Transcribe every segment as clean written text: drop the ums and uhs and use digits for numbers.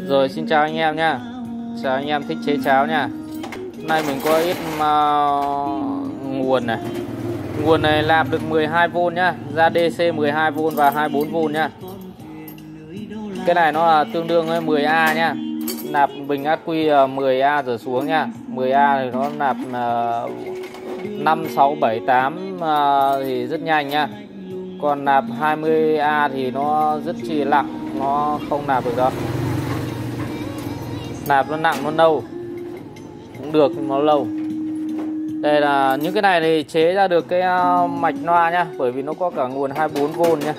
Rồi xin chào anh em nhá. Chào anh em thích chế cháo nha. Hôm nay mình có ít nguồn này. Nguồn này nạp được 12V nhá, ra DC 12V và 24V nhá. Cái này nó là tương đương với 10A nhá. Nạp bình ắc quy 10A trở xuống nha. 10A thì nó nạp 5, 6, 7, 8 thì rất nhanh nha. Còn nạp 20A thì nó rất chi nặng, nó không nạp được đâu. Nạp nó nặng nó lâu cũng được nhưng nó lâu. Đây là những cái này thì chế ra được cái mạch loa nhá, bởi vì nó có cả nguồn 24V nhá.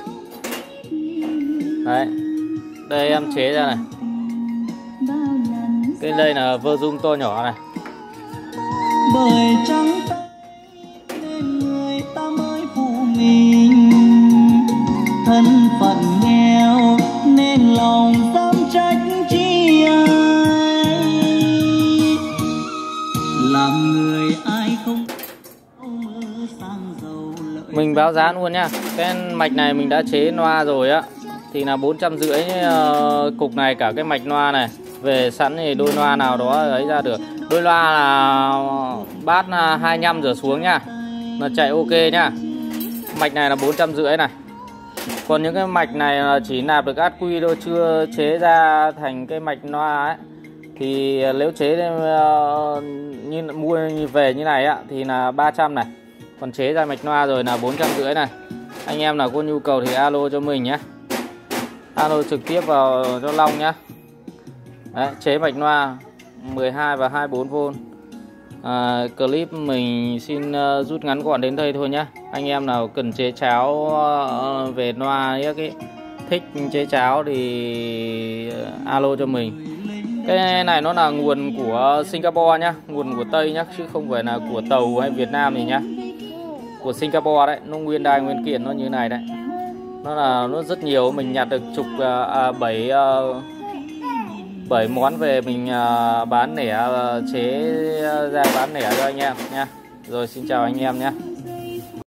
Đấy, đây em chế ra này. Cái đây là version to nhỏ này. Bởi trắng nên người ta mới phụ mình, thân phận nghèo nên lòng dám trách chi ai. Làm người ai không mơ sang giàu lợi. Mình báo giá luôn nhá. Cái mạch này mình đã chế loa rồi á, thì là 450 cục này, cả cái mạch loa này về sẵn thì đôi loa nào đó ấy ra được. Đôi loa là bát 25 trở xuống nhá, là chạy ok nhá. Mạch này là 450 này. Còn những cái mạch này là chỉ nạp được át quy thôi, chưa chế ra thành cái mạch loa ấy. Thì nếu chế như mua về như này á thì là 300 này. Còn chế ra mạch loa rồi là 450 này. Anh em nào có nhu cầu thì alo cho mình nhé. Alo trực tiếp vào cho Long nhá. Đấy, chế mạch loa 12 và 24V. Clip mình xin rút ngắn gọn đến đây thôi nhá. Anh em nào cần chế cháo về loa ấy, thích chế cháo thì alo cho mình. Cái này nó là nguồn của Singapore nhá, nguồn của Tây nhá, chứ không phải là của Tàu hay Việt Nam gì nhá. Của Singapore đấy, nó nguyên đai nguyên kiện nó như này đấy. Nó rất nhiều, mình nhặt được 7 món về mình bán lẻ, chế ra bán lẻ cho anh em nha. Rồi xin chào anh em nhé.